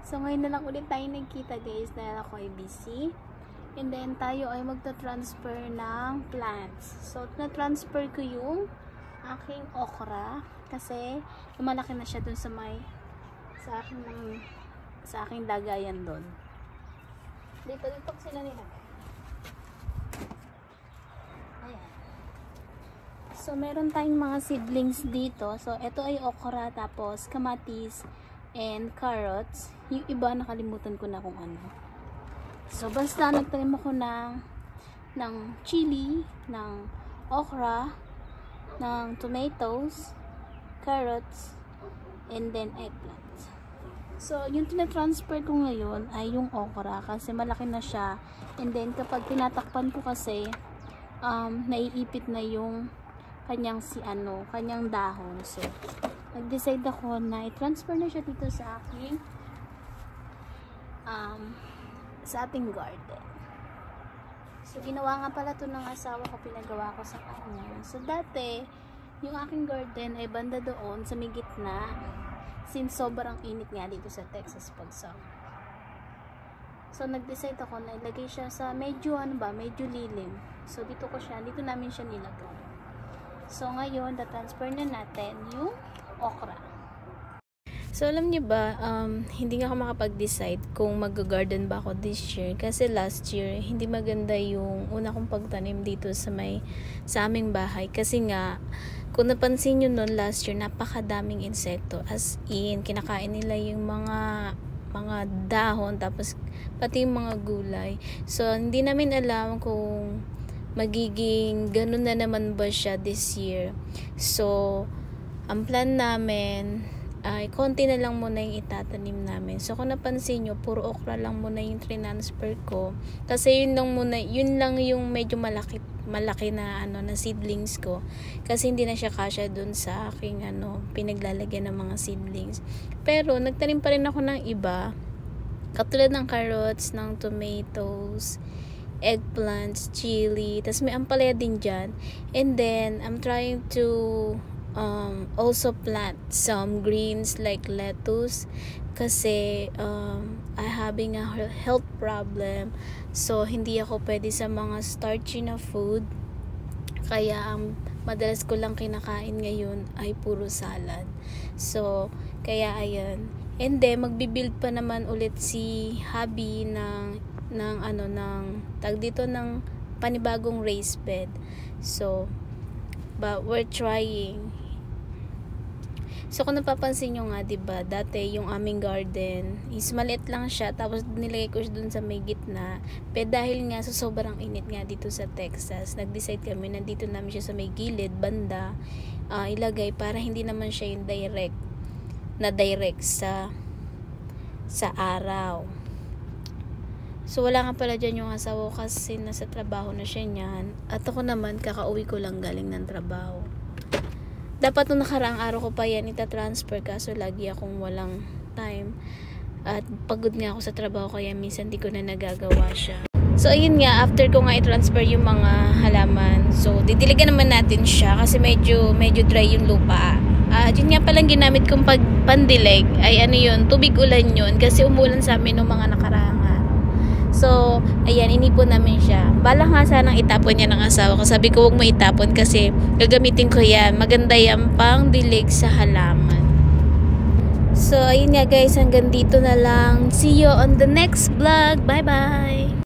So, ngayon na lang ulit tayo nagkita guys dahil ako ay busy. And then, tayo ay magta-transfer ng plants. So, na-transfer ko yung aking okra kasi lumalaki na siya dun sa aking lagayan dun. Dito sila nila. Ayan. So, meron tayong mga seedlings dito. So, ito ay okra, tapos kamatis, and carrots. Yung iba, nakalimutan ko na kung ano. So, basta nagtanim ako ng chili, ng okra, ng tomatoes, carrots, and then eggplant. So, yung tinatransfer ko ngayon ay yung okra kasi malaki na siya. And then, kapag tinatakpan ko kasi, naiipit na yung kanyang dahon. So, nag-decide ako na i-transfer na siya dito sa ating garden. So, ginawa nga pala ito ng asawa ko, pinagawa ko sa kanya. So, dati, yung aking garden ay banda doon sa may gitna since sobrang init nga dito sa Texas pag summer. So, nag-decide ako na ilagay siya sa medyo lilim. So, dito namin siya nilagay. So, ngayon, transfer na natin yung okra. So, alam niyo ba, hindi nga ako makapag-decide kung mag-garden ba ako this year. Kasi last year, hindi maganda yung una kong pagtanim dito sa aming bahay. Kasi nga, kung napansin nyo noon last year, napakadaming insekto. As in, kinakain nila yung mga dahon, tapos pati yung mga gulay. So, hindi namin alam kung magiging ganun na naman ba siya this year. So, ang plan namin ay konti na lang muna yung itatanim namin. So, kung napansin nyo, puro okra lang muna yung transfer ko. Kasi yun lang yung medyo malaki na na seedlings ko. Kasi hindi na siya kasya dun sa aking pinaglalagyan ng mga seedlings. Pero, nagtanim pa rin ako ng iba. Katulad ng carrots, ng tomatoes, eggplants, chili, tas may ampalaya din dyan. And then, I'm trying to also plant some greens like lettuce kasi I having a health problem, so hindi ako pwede sa mga starchy na food, kaya madalas ko lang kinakain ngayon ay puro salad. So kaya ayan, and then magbibuild pa naman ulit si hubby ng panibagong raised bed. So but we're trying. So, kung napapansin nyo nga, diba, dati yung aming garden is maliit lang siya, tapos nilagay ko siya dun sa may gitna. Pero dahil nga sa sobrang init nga dito sa Texas, nag-decide kami, nandito namin siya sa may gilid, banda, ilagay para hindi naman siya yung direct sa araw. So, wala nga pala dyan yung asawa kasi nasa trabaho na siya niyan. At ako naman, kakauwi ko lang galing ng trabaho. Dapat nung nakaraang araw ko pa yan itatransfer, kaso lagi akong walang time. At pagod nga ako sa trabaho, kaya minsan di ko na nagagawa siya. So, ayun nga, after ko nga i-transfer yung mga halaman, so, didiligan naman natin siya kasi medyo dry yung lupa. Yun nga palang ginamit kong pandilig ay tubig ulan yun kasi umulan sa amin nung mga nakaraang. So, ayan, inipon namin siya. Bala nga sanang itapon niya ng asawa ko. Sabi ko, huwag mo itapon kasi gagamitin ko yan. Maganda yan pang dilig sa halaman. So, ayun nga guys, hanggang dito na lang. See you on the next vlog. Bye-bye!